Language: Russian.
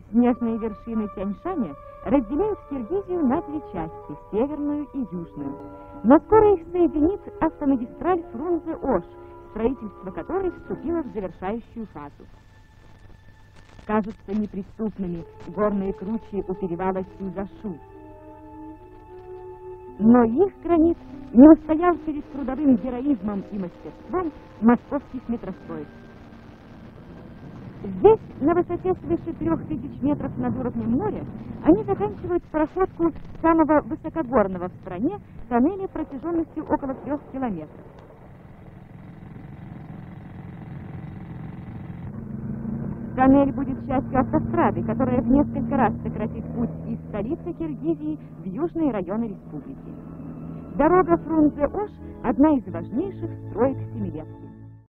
Снежные вершины Тянь-Шаня разделяют Киргизию на две части – северную и южную. Но скоро их соединит автомагистраль Фрунзе-Ош, строительство которой вступило в завершающую фазу. Кажутся неприступными горные кручи у перевала Сюзашу. Но их гранит не устоял перед трудовым героизмом и мастерством московских метростроевцев. Здесь, на высоте свыше 3000 метров над уровнем моря, они заканчивают проходку самого высокогорного в стране тоннеля протяженностью около 3 километров. Тоннель будет частью автострады, которая в несколько раз сократит путь из столицы Киргизии в южные районы республики. Дорога Фрунзе-Ош – одна из важнейших строек Семилетки.